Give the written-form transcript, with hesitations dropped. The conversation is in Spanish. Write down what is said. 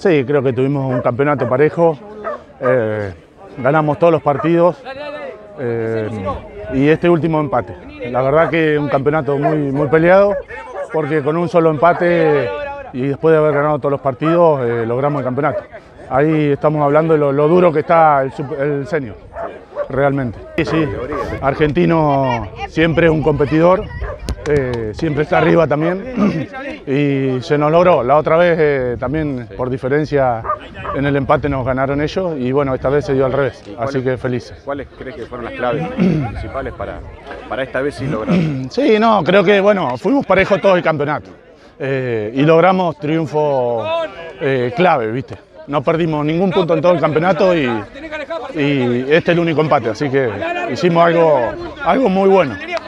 Sí, creo que tuvimos un campeonato parejo, ganamos todos los partidos y este último empate. La verdad que un campeonato muy peleado, porque con un solo empate y después de haber ganado todos los partidos logramos el campeonato. Ahí estamos hablando de lo duro que está el senior, realmente. Sí, Argentino siempre es un competidor. Siempre está arriba también y se nos logró. La otra vez también por diferencia en el empate nos ganaron ellos y bueno, esta vez se dio al revés, así que felices. ¿Cuáles crees que fueron las claves principales para esta vez sí lograr? Sí, no, creo que bueno, fuimos parejos todo el campeonato y logramos triunfo clave, ¿viste? No perdimos ningún punto en todo el campeonato y este es el único empate, así que hicimos algo muy bueno.